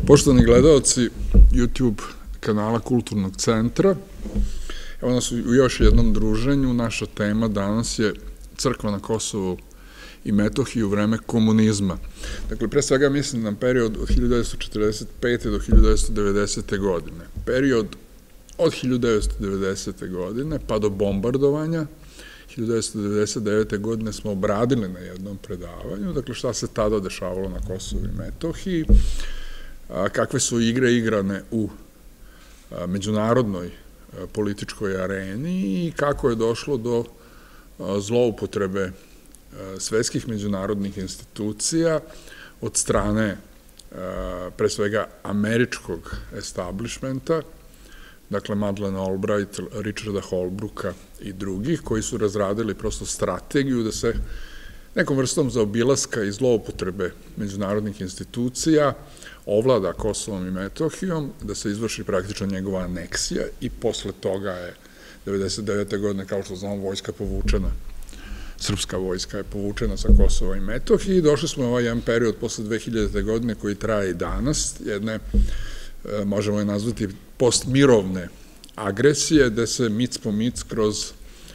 Poštovani gledalci YouTube kanala Kulturnog centra, evo nas u još jednom druženju. Naša tema danas je crkva na Kosovu i Metohiji u vreme komunizma. Dakle, pre svega mislim na period od 1945. do 1990. godine. Period od 1990. godine pa do bombardovanja 1999. godine smo obradili na jednom predavanju, dakle šta se tada dešavalo na Kosovu i Metohiji, kakve su igre igrane u međunarodnoj političkoj areni i kako je došlo do zloupotrebe svetskih međunarodnih institucija od strane pre svega američkog establishmenta, dakle Madeleine Albright, Richarda Holbrooka i drugih, koji su razradili prosto strategiju da se nekom vrstom zaobilaska i zloupotrebe međunarodnih institucija ovlada Kosovom i Metohijom, da se izvrši praktično njegova aneksija i posle toga je 1999. godine, kao što znamo, vojska povučena, srpska vojska je povučena sa Kosova i Metohije i došli smo u ovaj jedan period posle 2000. godine koji traje i danas, jedne, možemo je nazvati, postmirovne agresije, gde se mic po mic kroz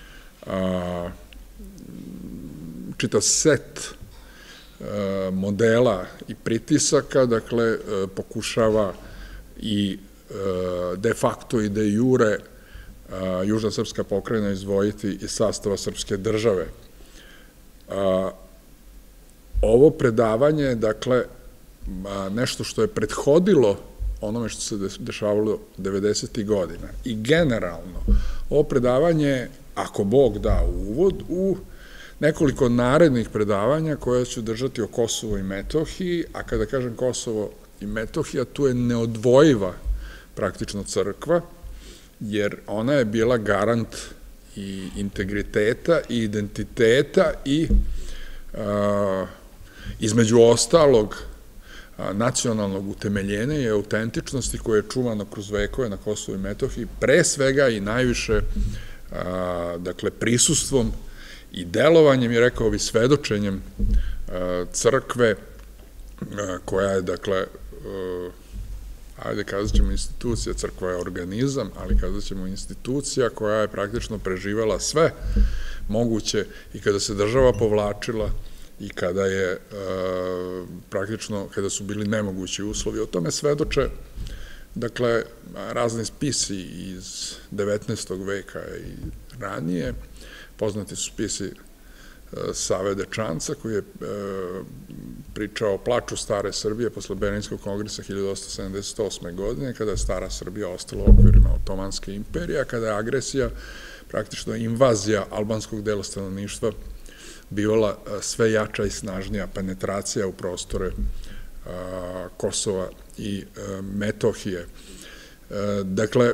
čitav set modela i pritisaka, dakle, pokušava i de facto i de jure južna srpska pokrajina izdvojiti iz sastava srpske države. Ovo predavanje je, dakle, nešto što je prethodilo onome što se dešavalo 90. godina. I generalno, ovo predavanje, ako Bog da uvod, u nekoliko narednih predavanja koje ću držati o Kosovu i Metohiji, a kada kažem Kosovo i Metohija, tu je neodvojiva praktično crkva, jer ona je bila garant i integriteta i identiteta i između ostalog nacionalnog utemeljenja i autentičnosti koje je čuvano kroz vekove na Kosovu i Metohiji, pre svega i najviše, dakle, prisustvom i delovanjem, i rekao bi svedočenjem crkve, koja je, dakle, ajde kazat ćemo institucija, crkva je organizam, ali kazat ćemo institucija koja je praktično preživala sve moguće i kada se država povlačila i kada je praktično, kada su bili nemogući uslovi. O tome svedoče, dakle, razni spisi iz 19. veka i ranije. Poznati su spisi Save Dečanca, koji je pričao o plaču stare Srbije posle Berlinskog kongresa 1878. godine, kada je stara Srbija ostala u okvirima Otomanske imperije, a kada je agresija, praktično invazija albanskog dela stanovništva, bivala sve jača i snažnija penetracija u prostore Kosova i Metohije. Dakle,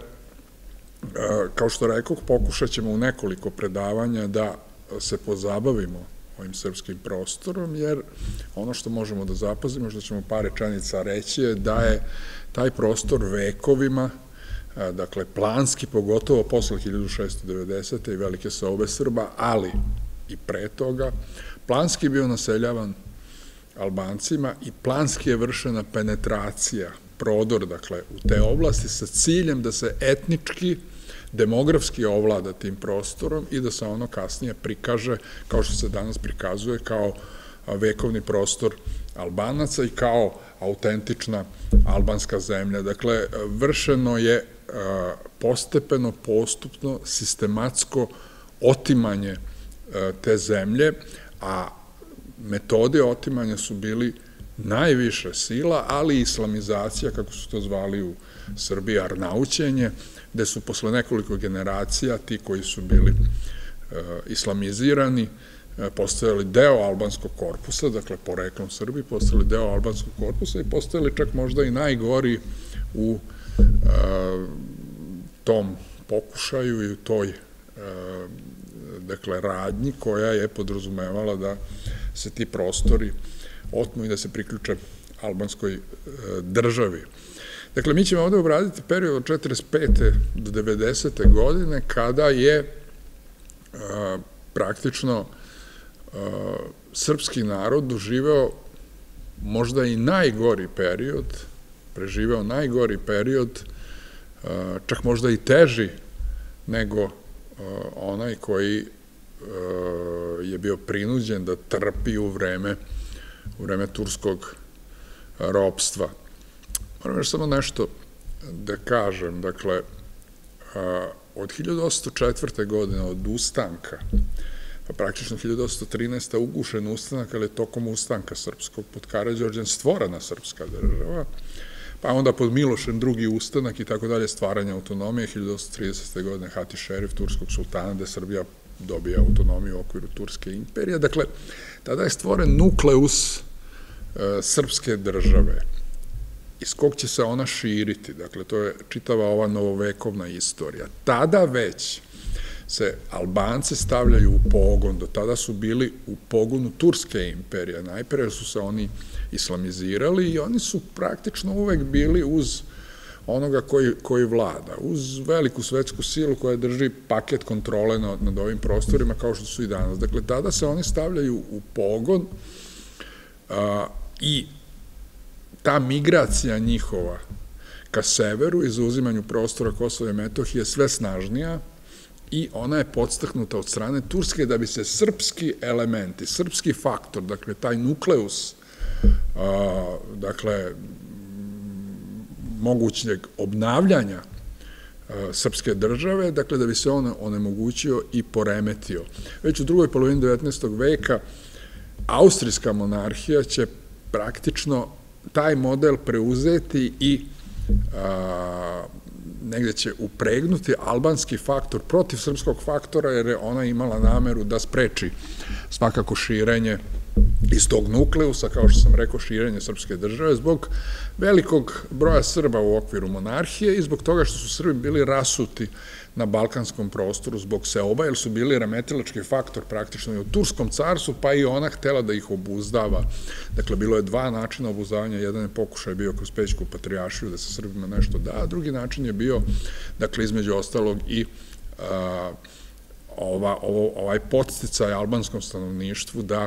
kao što rekoh, pokušat ćemo u nekoliko predavanja da se pozabavimo ovim srpskim prostorom, jer ono što možemo da zapazimo, što ćemo par rečenica reći, je da je taj prostor vekovima, dakle, planski, pogotovo posle 1690. i velike sobe Srba, ali i pre toga, planski bio naseljavan Albancima i planski je vršena penetracija, prodor, dakle, u te oblasti sa ciljem da se etnički, demografski ovlada tim prostorom i da se ono kasnije prikaže, kao što se danas prikazuje, kao vekovni prostor Albanaca i kao autentična albanska zemlja. Dakle, vršeno je postepeno, postupno, sistematsko otimanje te zemlje, a metode otimanja su bili najviše sila, ali i islamizacija, kako su to zvali u Srbiji, arnaućenje, gde su posle nekoliko generacija ti koji su bili islamizirani postojali deo albanskog korpusa, dakle poreklom Srbiji, postojali deo albanskog korpusa i postojali čak možda i najgori u tom pokušaju i u toj, dakle, radnji koja je podrazumevala da se ti prostori otmu i da se priključe albanskoj državi. Dakle, mi ćemo ovde obraditi period od 45. do 90. godine, kada je praktično srpski narod doživeo možda i najgori period preživeo najgori period, čak možda i teži nego onaj koji je bio prinuđen da trpi u vreme turskog ropstva. Moram još samo nešto da kažem, dakle, od 1804. godine, od ustanka, pa praktično 1813. ugušen ustanak, ali je tokom ustanka srpskog pod Karađorđem stvorena srpska država, pa onda pod Milošem drugi ustanak i tako dalje, stvaranje autonomije, 1830. godine Hati Šerif turskog sultana, gde Srbija dobija autonomiju u okviru Turske imperije. Dakle, tada je stvoren nukleus srpske države, iz kog će se ona širiti. Dakle, to je čitava ova novovekovna istorija. Tada već se Albanci stavljaju u pogon, do tada su bili u pogonu Turske imperije. Najpre su se oni islamizirali i oni su praktično uvek bili uz onoga koji vlada, uz veliku svetsku silu koja drži paket kontrole nad ovim prostorima kao što su i danas. Dakle, tada se oni stavljaju u pogon i ta migracija njihova ka severu i zauzimanju prostora Kosova i Metohije je sve snažnija i ona je podstaknuta od strane Turske da bi se srpski elementi, srpski faktor, dakle, taj nukleus, dakle, mogućeg obnavljanja srpske države, dakle, da bi se on onemogućio i poremetio. Već u drugoj polovini 19. veka austrijska monarhija će praktično taj model preuzeti i negde će upregnuti albanski faktor protiv srpskog faktora, jer je ona imala nameru da spreči svakako širenje iz tog nukleusa, kao što sam rekao, širenje srpske države, zbog velikog broja Srba u okviru monarhije i zbog toga što su Srbi bili rasuti na balkanskom prostoru zbog seoba, jer su bili remetilački faktor praktično i u Turskom carstvu, pa i ona htela da ih obuzdava. Dakle, bilo je dva načina obuzdavanja. Jedan je pokušaj bio kroz Pećku patrijaršiju da se Srbima nešto da, a drugi način je bio, dakle, između ostalog i ovaj podsticaj albanskom stanovništvu da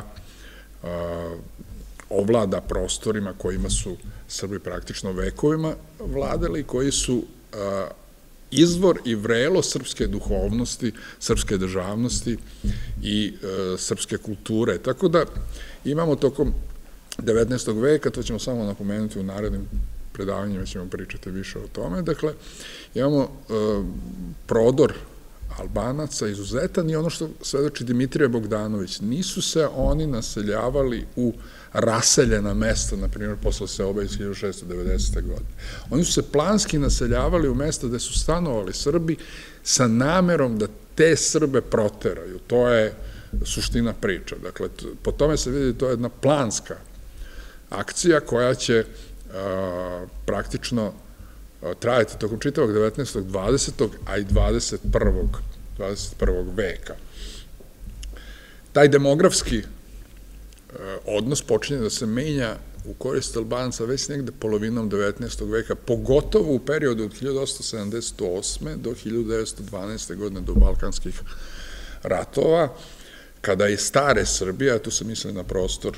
ovlada prostorima kojima su Srbi praktično vekovima vladali, koji su izvor i vrelo srpske duhovnosti, srpske državnosti i srpske kulture. Tako da imamo tokom 19. veka, to ćemo samo napomenuti u narednim predavanjima, ćemo pričati više o tome, dakle, imamo prodor Albanaca izuzetan i ono što svedoči Dimitrije Bogdanović, nisu se oni naseljavali u raseljena mesta, na primjer, posle seoba iz 1690. godine. Oni su se planski naseljavali u mesta gde su stanovali Srbi sa namerom da te Srbe proteraju. To je suština priča. Dakle, po tome se vidi da to je jedna planska akcija koja će praktično trajati tokom čitavog 19. 20. a i 21. veka. Taj demografski odnos počinje da se menja u korist Albanca već negde polovinom 19. veka, pogotovo u periodu od 1878. do 1912. godine do balkanskih ratova, kada je stare Srbije, a tu se misli na prostor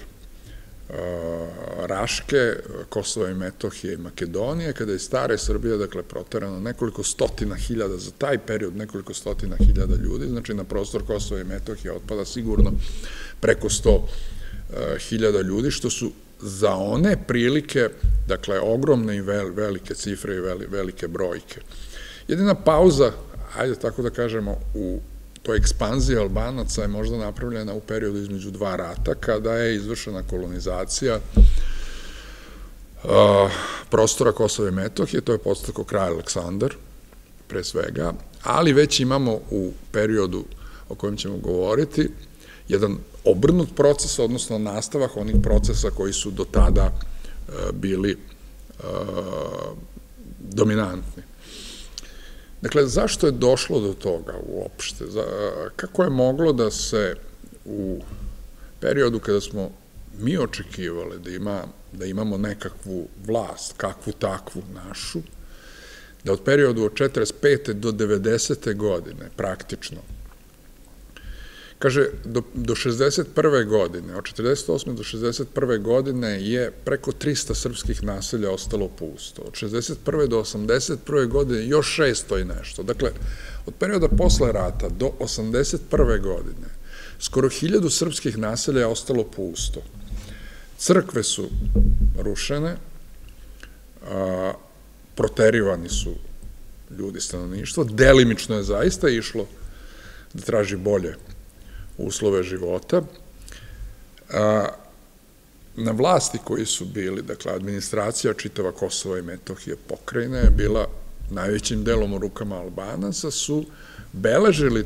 Raške, Kosova i Metohije i Makedonije, kada je stare Srbije, dakle, proterano nekoliko stotina hiljada, za taj period nekoliko stotina hiljada ljudi, znači na prostor Kosova i Metohije otpada sigurno preko 100.000 ljudi, što su za one prilike, dakle, ogromne i velike cifre i velike brojke. Jedina pauza, ajde tako da kažemo, u toj ekspanziji Albanaca je možda napravljena u periodu između dva rata, kada je izvršena kolonizacija prostora Kosova i Metohije, to je podstakao kralj Aleksandar, pre svega, ali već imamo u periodu o kojem ćemo govoriti jedan obrnut proces, odnosno nastavak onih procesa koji su do tada bili dominantni. Dakle, zašto je došlo do toga uopšte? Kako je moglo da se u periodu kada smo mi očekivali da imamo nekakvu vlast, kakvu takvu našu, da od periodu od 45. do 90. godine praktično, Kaže, do 61. godine, od 48. do 61. godine je preko 300 srpskih naselja ostalo pusto. Od 61. do 81. godine još 600 i nešto. Dakle, od perioda posle rata do 81. godine skoro 1000 srpskih naselja je ostalo pusto. Crkve su rušene, proterivani su ljudi, stanovništvo, delimično je zaista išlo da traži bolje uslove života. Na vlasti koji su bili, dakle, administracija čitava Kosova i Metohije, pokrajina je bila najvećim delom u rukama Albanaca, su beležili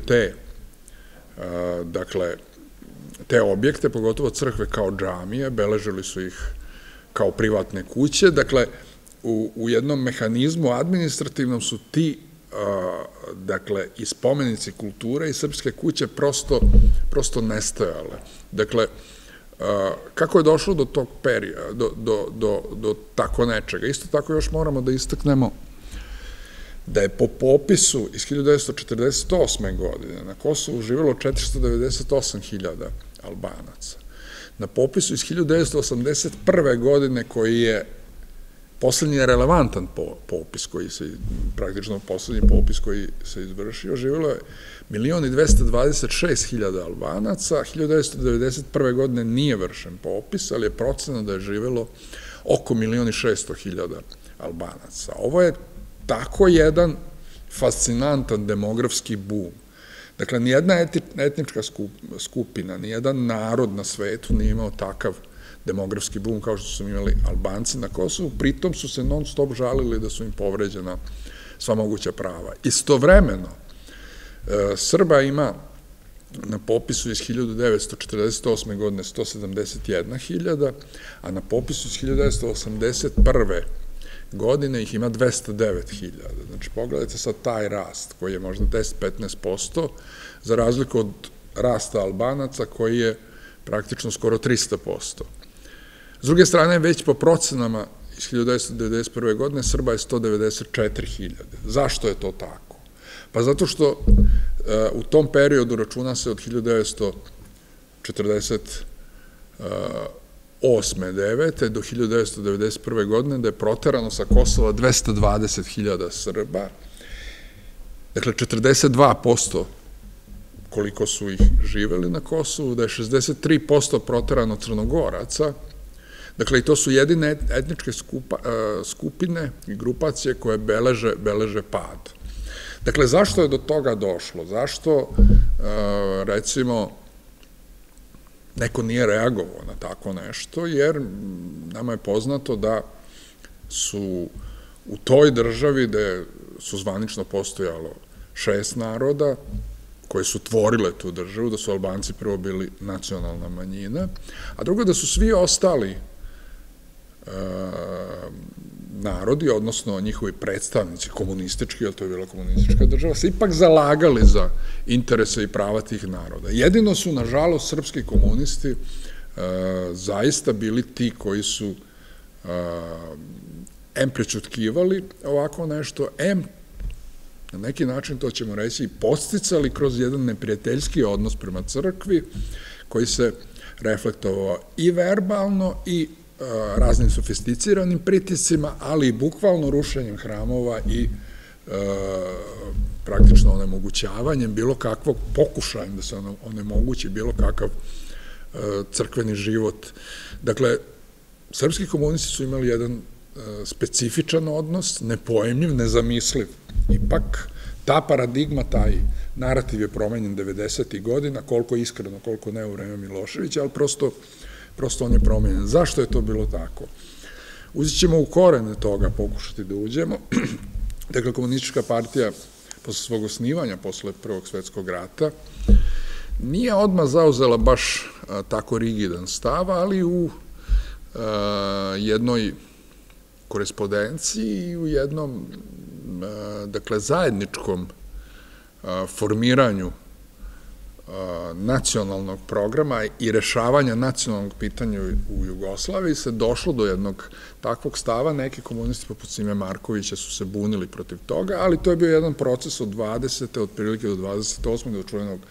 te objekte, pogotovo crkve kao džamije, beležili su ih kao privatne kuće, dakle, u jednom mehanizmu administrativnom su ti, dakle, i spomenici kulture i srpske kuće prosto nestajale. Dakle, kako je došlo do tog perioda, do tako nečega? Isto tako još moramo da istaknemo da je po popisu iz 1948. godine na Kosovu živjelo 498.000 Albanaca. Na popisu iz 1981. godine, koji je poslednji relevantan popis, praktično poslednji popis koji se izvršio, živjelo je 1.226.000 Albanaca. 1991. godine nije vršen popis, ali je procena da je živjelo oko 1.600.000 Albanaca. Ovo je tako jedan fascinantan demografski bum. Dakle, nijedna etnička skupina, nijedan narod na svetu nije imao takav demografski bum kao što su imali Albanci na Kosovu, pritom su se non stop žalili da su im povređena sva moguća prava. Istovremeno, Srba ima na popisu iz 1948. godine 171.000, a na popisu iz 1981. godine ih ima 209.000. Znači, pogledajte sad taj rast, koji je možda 10-15%, za razliku od rasta Albanaca, koji je praktično skoro 300%. S druge strane, već po procenama iz 1991. godine Srba je 194.000. Zašto je to tako? Pa zato što u tom periodu računa se od 1948. 9. do 1991. godine da je proterano sa Kosova 220.000 Srba, dakle 42% koliko su ih živeli na Kosovu, da je 63% proterano Crnogoraca, dakle i to su jedine etničke skupine i grupacije koje beleže pad. Dakle, zašto je do toga došlo? Zašto, recimo, neko nije reagovao na tako nešto, jer nama je poznato da su u toj državi, gde su zvanično postojalo 6 naroda koje su tvorile tu državu, da su Albanci prvo bili nacionalna manjina, a drugo da su svi ostali narodi, odnosno njihovi predstavnici komunistički, jer to je bila komunistička država, se ipak zalagali za interese i prava tih naroda. Jedino su, nažalost, srpski komunisti zaista bili ti koji su em prećutkivali ovako nešto, em na neki način, to ćemo reći, podsticali kroz jedan neprijateljski odnos prema crkvi, koji se reflektovao i verbalno i raznim sofisticiranim pritiscima, ali i bukvalno rušenjem hramova i praktično onemogućavanjem bilo kakvog pokušaja da se onemogući bilo kakav crkveni život. Dakle, srpski komunisti su imali jedan specifičan odnos, nepojemljiv, nezamisliv. Ipak, ta paradigma, taj narativ je promenjen 90. godina, koliko iskreno, koliko ne u vreme Miloševića, ali prosto on je promenjen. Zašto je to bilo tako? Uzet ćemo u korene toga, pokušati da uđemo. Dakle, komunistička partija, posle svog osnivanja, posle Prvog svetskog rata, nije odmah zauzela baš tako rigidan stav, ali u jednoj korespondenciji i u jednom, dakle, zajedničkom formiranju nacionalnog programa i rešavanja nacionalnog pitanja u Jugoslaviji se došlo do jednog takvog stava. Neki komunisti poput Sime Markovića su se bunili protiv toga, ali to je bio jedan proces od 20. otprilike do 28. do čuvenog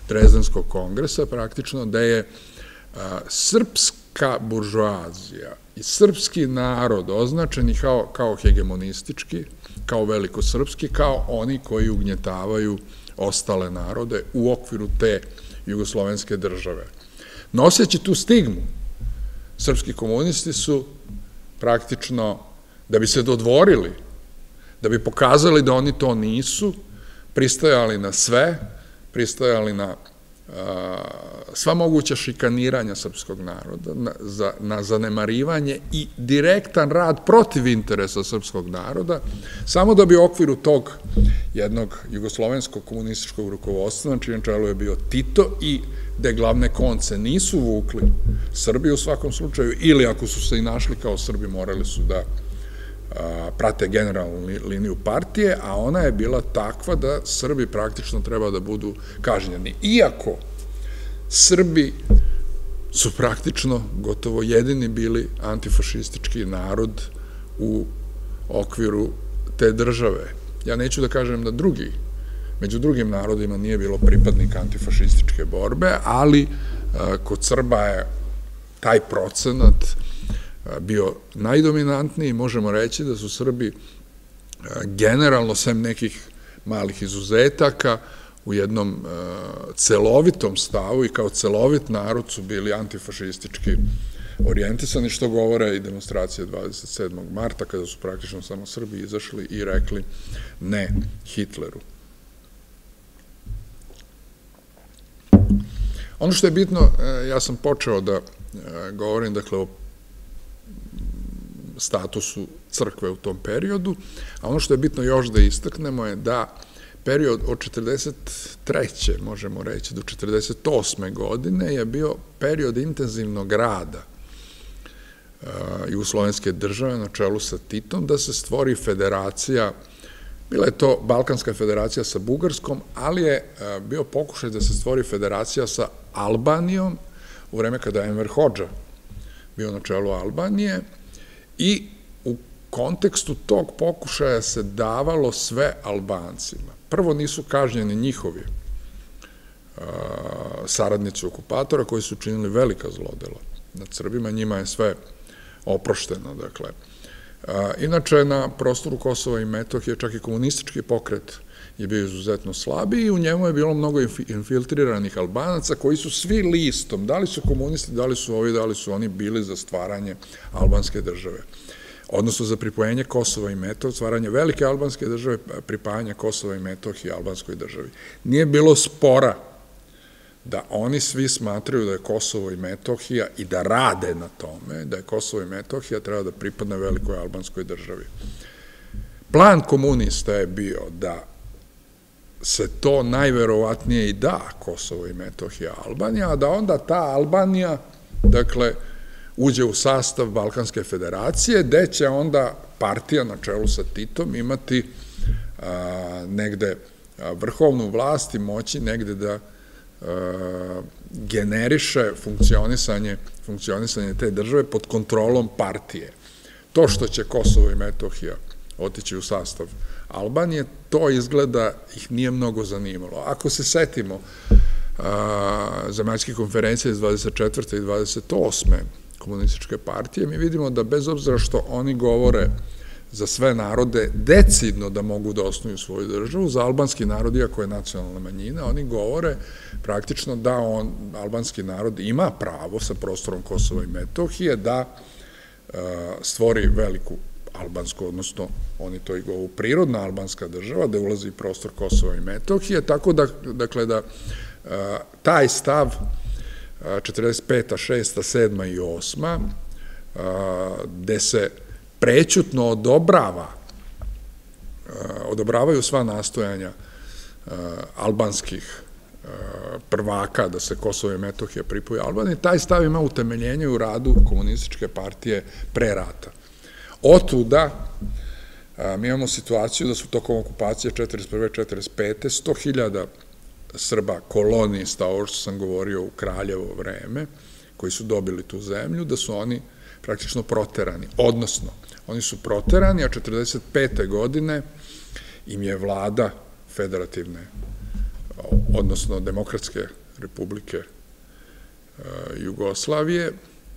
Drezdenskog kongresa praktično, da je srpska buržoazija i srpski narod označeni kao hegemonistički, kao velikosrpski, kao oni koji ugnjetavaju ostale narode u okviru te jugoslovenske države. Noseći tu stigmu, srpski komunisti su praktično, da bi se dodvorili, da bi pokazali da oni to nisu, pristajali na sve, pristajali na sva moguća šikaniranja srpskog naroda, na zanemarivanje i direktan rad protiv interesa srpskog naroda, samo da bi u okviru tog jednog jugoslovenskog komunističkog rukovodstva, na čijem čelu je bio Tito i gde glavne konce nisu vukli Srbi u svakom slučaju, ili ako su se i našli kao Srbi, morali su da prate generalnu liniju partije, a ona je bila takva da Srbi praktično treba da budu kažnjeni. Iako Srbi su praktično gotovo jedini bili antifašistički narod u okviru te države. Ja neću da kažem da među drugim narodima nije bilo pripadnika antifašističke borbe, ali kod Srba je taj procenat bio najdominantniji. Možemo reći da su Srbi generalno, sem nekih malih izuzetaka, u jednom celovitom stavu i kao celovit narod su bili antifašistički orijentisani, što govore i demonstracije 27. marta, kada su praktično samo Srbi izašli i rekli ne Hitleru. Ono što je bitno, ja sam počeo da govorim, dakle, o statusu crkve u tom periodu, a ono što je bitno još da istaknemo je da period od 43. možemo reći do 48. godine je bio period intenzivnog rada jugoslovenske države na čelu sa Titom, da se stvori federacija. Bila je to Balkanska federacija sa Bugarskom, ali je bio pokušaj da se stvori federacija sa Albanijom u vreme kada je Enver Hodža bio na čelu Albanije, i u kontekstu tog pokušaja se davalo sve Albancima. Prvo nisu kažnjeni njihovi saradnici okupatora koji su činili velika zlodela nad Srbima, njima je sve oprošteno, dakle. Inače, na prostoru Kosova i Metohije čak i komunistički pokret je bio izuzetno slabiji i u njemu je bilo mnogo infiltriranih Albanaca koji su svi listom, da li su komunisti, da li su ovi, da li su oni, bili za stvaranje albanske države. Odnosno za pripojenje Kosova i Metohije, stvaranje velike albanske države, pripajanje Kosova i Metohije albanskoj državi. Nije bilo spora da oni svi smatraju da je Kosovo i Metohija i da rade na tome, da je Kosovo i Metohija treba da pripadne velikoj albanskoj državi. Plan komunista je bio da se to najverovatnije i da Kosovo i Metohija Albanija, a da onda ta Albanija, dakle, uđe u sastav Balkanske federacije, gde će onda partija na čelu sa Titom imati negde vrhovnu vlast i moći negde da generiše funkcionisanje te države pod kontrolom partije. To što će Kosovo i Metohija otići u sastav Albanije, to izgleda ih nije mnogo zanimalo. Ako se setimo zemaljskih konferencija iz 24. i 28. komunističke partije, mi vidimo da bez obzira što oni govore za sve narode decidno da mogu da osnuju svoju državu, za albanski narod, iako je nacionalna manjina, oni govore praktično da albanski narod ima pravo sa prostorom Kosova i Metohije da stvori veliku albansku, odnosno oni to i govoru, prirodna albanska država, da ulazi prostor Kosova i Metohije, tako da, dakle, da taj stav 45., 6., 7. i 8. gde se prećutno odobravaju sva nastojanja albanskih prvaka da se Kosovo i Metohija pripoje Albaniji, taj stav ima utemeljenje u radu komunističke partije pre rata. Otuda mi imamo situaciju da su tokom okupacije 41. 45. 100.000 Srba, kolonista, ovo što sam govorio u Kraljevo vreme, koji su dobili tu zemlju, da su oni praktično proterani. Odnosno, oni su proterani, a 45. godine im je vlada federativne odnosno Demokratske republike Jugoslavije,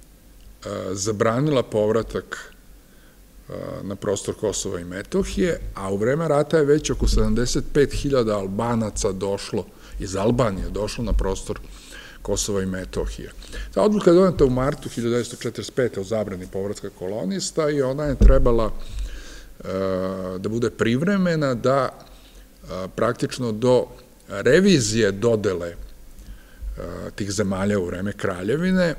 zabranila povratak na prostor Kosova i Metohije, a u vreme rata je već oko 75.000 Albanaca došlo, iz Albanije došlo na prostor Kosova i Metohije. Ta odluka je doneta u martu 1945. o zabrani povratka kolonista i ona je trebala da bude privremena, da praktično do revizije dodele tih zemalja u vreme kraljevine,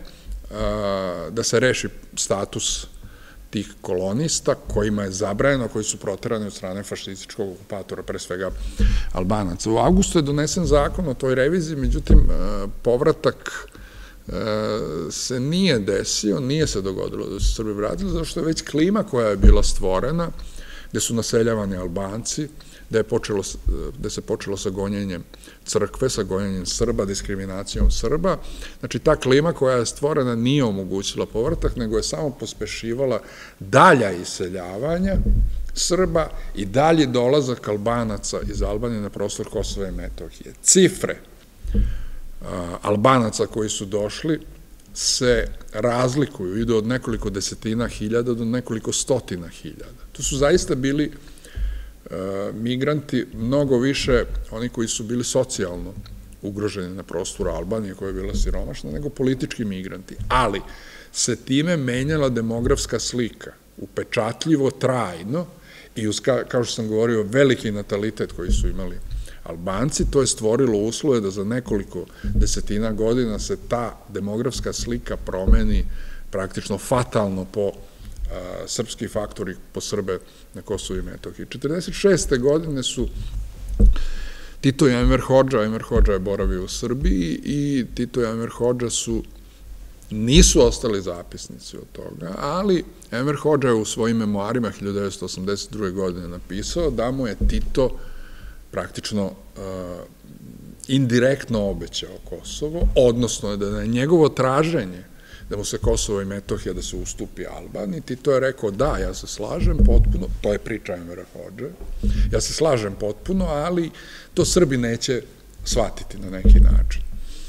da se reši status tih kolonista kojima je zabranjeno, koji su proterani od strane fašističkog okupatora, pre svega Albanaca. U avgustu je donesen zakon o toj reviziji, međutim, povratak se nije desio, nije se dogodilo da su Srbi vratili, zato što je već klima koja je bila stvorena, gde su naseljavani Albanci, gde se počelo sa gonjenjem crkve, sa gonjenjem Srba, diskriminacijom Srba. Znači, ta klima koja je stvorena nije omogućila povratak, nego je samo pospešivala dalja iseljavanja Srba i dalji dolazak Albanaca iz Albanije na prostor Kosova i Metohije. Cifre Albanaca koji su došli se razlikuju, idu od nekoliko desetina hiljada do nekoliko stotina hiljada. To su zaista bili migranti, mnogo više oni koji su bili socijalno ugroženi na prostoru Albanije, koja je bila siromašna, nego politički migranti. Ali se time menjala demografska slika, upečatljivo, trajno, i uz, kao što sam govorio, veliki natalitet koji su imali Albanci, to je stvorilo uslove da za nekoliko desetina godina se ta demografska slika promeni praktično fatalno po srpski faktori, po Srbe na Kosovu i Metohiji. 1946. godine su Tito i Enver Hodža je boravio u Srbiji i Tito i Enver Hodža nisu ostali zapisnici od toga, ali Enver Hodža je u svojim memoarima 1982. godine napisao da mu je Tito praktično indirektno obećao Kosovo, odnosno da je njegovo traženje da mu se Kosovo i Metohija, da se ustupi Albaniji, Tito je rekao da, ja se slažem potpuno, to je priča Envera Hodže, ja se slažem potpuno, ali to Srbi neće shvatiti na neki način.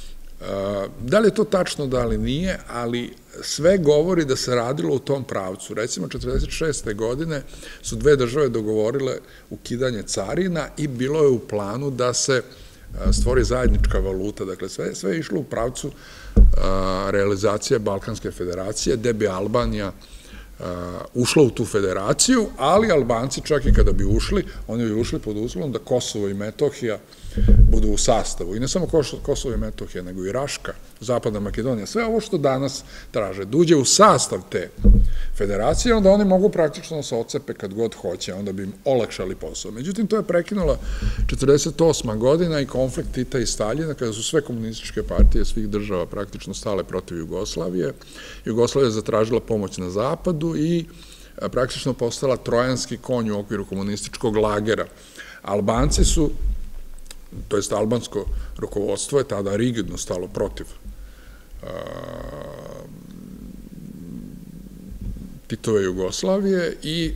Da li je to tačno, da li nije, ali sve govori da se radilo u tom pravcu. Recimo, 1946. godine su dve države dogovorile ukidanje carina i bilo je u planu da se stvori zajednička valuta. Dakle, sve je išlo u pravcu realizacije Balkanske federacije, gde bi Albanija ušla u tu federaciju, ali Albanci čak i kada bi ušli, oni bi ušli pod uslovom da Kosovo i Metohija budu u sastavu. I ne samo Kosovo i Metohija, nego i Raška, Zapadna Makedonija. Sve ovo što danas traže, da uđe u sastav te federacije, onda oni mogu praktično da se ocepe kad god hoće, onda bi im olakšali posao. Međutim, to je prekinula 1948. godina i konflikt Tita i Staljina, kada su sve komunističke partije svih država praktično stale protiv Jugoslavije. Jugoslavija je zatražila pomoć na zapadu i praktično postala trojanski konj u okviru komunističkog lagera. Albanci su, to jest albansko rukovodstvo je tada rigidno stalo protiv Titove Jugoslavije i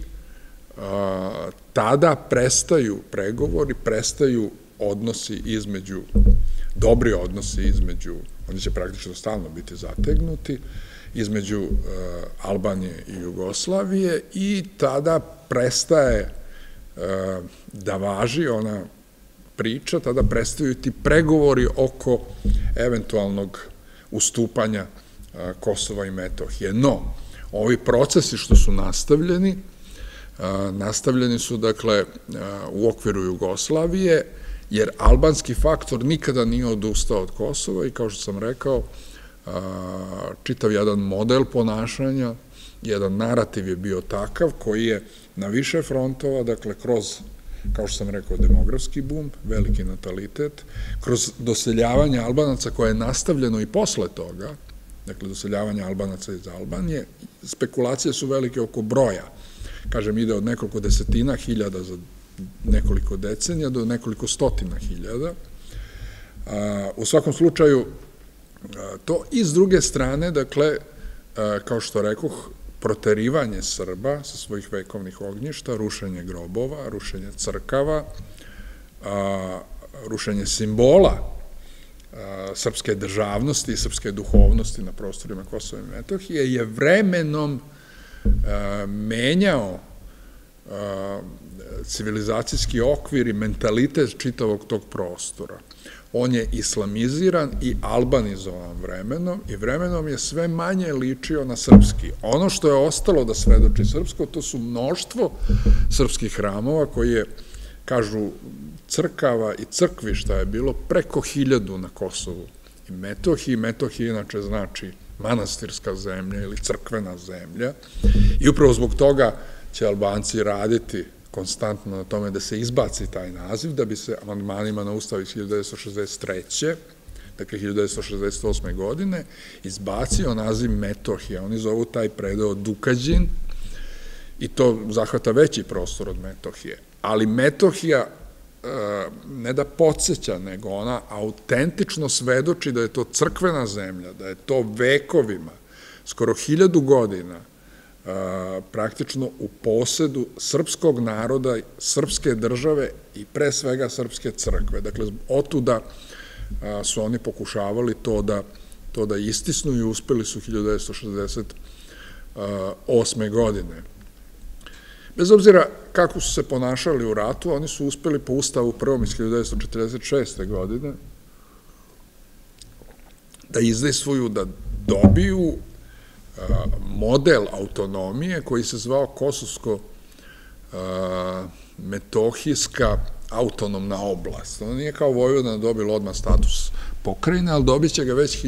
tada prestaju pregovori, prestaju odnosi između, dobri odnosi između, oni će praktično stalno biti zategnuti, između Albanije i Jugoslavije i tada prestaje da važi ona priča, tada prestaju ti pregovori oko eventualnog ustupanja Kosova i Metohije. No, ovi procesi što su nastavljeni su, dakle, u okviru Jugoslavije, jer albanski faktor nikada nije odustao od Kosova i, kao što sam rekao, čitav jedan model ponašanja, jedan narativ je bio takav koji je na više frontova, dakle, kroz, kao što sam rekao, demografski bum, veliki natalitet, kroz doseljavanje Albanaca koje je nastavljeno i posle toga, dakle, doseljavanje Albanaca iz Albanije, spekulacije su velike oko broja. Kažem, ide od nekoliko desetina hiljada za nekoliko decenija do nekoliko stotina hiljada. U svakom slučaju, to i s druge strane, dakle, kao što rekoh, proterivanje Srba sa svojih vekovnih ognjišta, rušenje grobova, rušenje crkava, rušenje simbola srpske državnosti i srpske duhovnosti na prostorima Kosova i Metohije je vremenom menjao civilizacijski okvir i mentalitet čitavog tog prostora. On je islamiziran i albanizovan vremenom i vremenom je sve manje ličio na srpski. Ono što je ostalo da svedoči srpsko, to su mnoštvo srpskih hramova koji je, kažu, crkava i crkvišta je bilo preko 1000 na Kosovu i Metohiji. Metohija inače znači manastirska zemlja ili crkvena zemlja i upravo zbog toga će Albanci raditi konstantno na tome da se izbaci taj naziv, da bi se amandmanima na Ustav iz 1963. dakle 1968. godine, izbacio naziv Metohija. Oni zovu taj predeo Dukađin i to zahvata veći prostor od Metohije. Ali Metohija ne da podsjeća, nego ona autentično svedoči da je to crkvena zemlja, da je to vekovima, skoro 1000 godina, praktično u posedu srpskog naroda, srpske države i pre svega srpske crkve. Dakle, otuda su oni pokušavali to da istisnu i uspeli su 1968. godine. Bez obzira kako su se ponašali u ratu, oni su uspeli po Ustavu prvom iz 1946. godine da izdejstvuju, da dobiju model autonomije koji se zvao Kosovsko-Metohijska autonomna oblast. Ono nije kao Vojvodina dobila odmah status pokrajine, ali dobit će ga već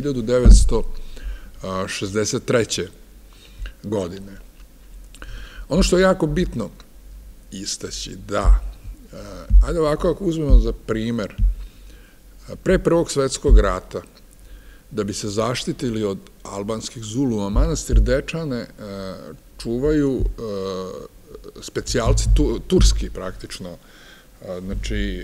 1963. godine. Ono što je jako bitno istaći, da, ajde ovako ako uzmemo za primer, pre Prvog svetskog rata, da bi se zaštitili od albanskih zuluma, manastir Dečane čuvaju specijalci turski praktično, znači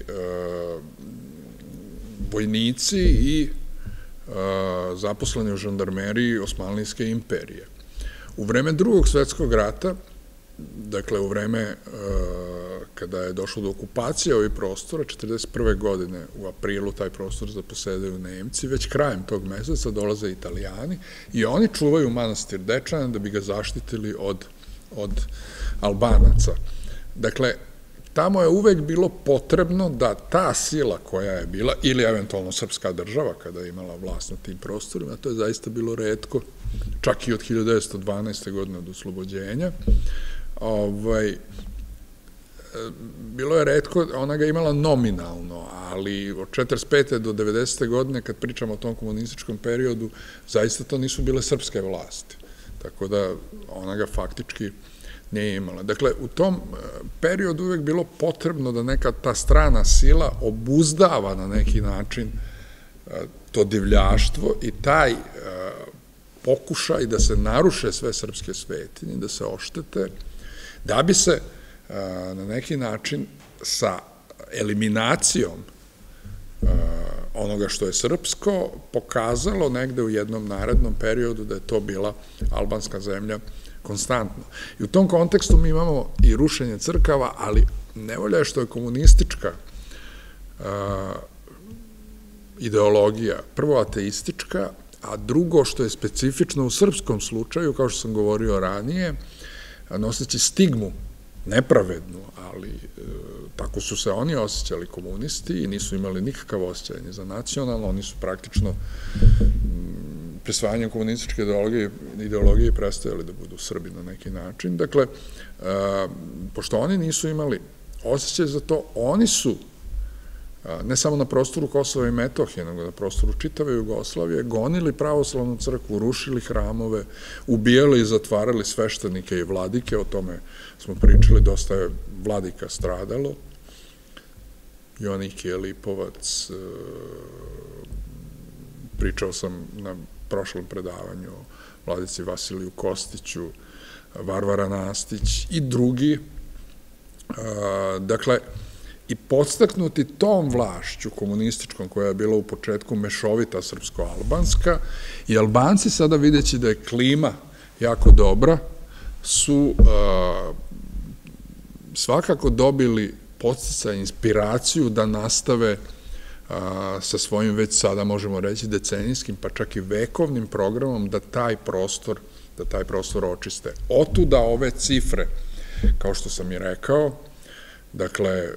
vojnici i zaposleni u žandarmeriji Osmanlijske imperije. U vreme Drugog svetskog rata, dakle u vreme kada je došlo do okupacije ovih prostora, 1941. godine u aprilu taj prostor zaposedaju Nemci, već krajem tog meseca dolaze Italijani i oni čuvaju manastir Dečane da bi ga zaštitili od Albanaca. Dakle, tamo je uvek bilo potrebno da ta sila koja je bila, ili eventualno srpska država kada je imala vlast na tim prostorima, to je zaista bilo retko, čak i od 1912. godine od oslobođenja, bilo je retko, ona ga imala nominalno, ali od 1945. do 1990. godine, kad pričamo o tom komunističkom periodu, zaista to nisu bile srpske vlasti, tako da ona ga faktički nije imala. Dakle, u tom periodu uvek bilo potrebno da neka ta strana sila obuzdava na neki način to divljaštvo i taj pokušaj da se naruše sve srpske svetinje, da se oštete, da bi se na neki način sa eliminacijom onoga što je srpsko pokazalo negde u jednom narednom periodu da je to bila albanska zemlja konstantno. I u tom kontekstu mi imamo i rušenje crkava, ali nevolja je što je komunistička ideologija, prvo ateistička, a drugo što je specifično u srpskom slučaju, kao što sam govorio ranije, noseći stigmu, nepravednu, ali tako su se oni osjećali komunisti i nisu imali nikakav osjećaj ni za nacionalno, oni su praktično prisvajanjem komunističke ideologije prestajali da budu Srbi na neki način. Dakle, pošto oni nisu imali osjećaj za to, oni su ne samo na prostoru Kosova i Metohije, nego na prostoru čitave Jugoslavije, gonili pravoslavnu crkvu, rušili hramove, ubijali i zatvarali sveštenike i vladike, o tome smo pričali, dosta je vladika stradalo, Joanikije Lipovac, pričao sam na prošlom predavanju o vladici Vasiliju Kostiću, Varvara Nastić i drugi, dakle, i podstaknuti tom vlašću komunističkom koja je bila u početku mešovita srpsko-albanska i Albanci sada videći da je klima jako dobra su svakako dobili podsticaj, inspiraciju da nastave sa svojim već sada, možemo reći, decenijskim, pa čak i vekovnim programom da taj prostor očiste. Otuda ove cifre, kao što sam i rekao, dakle,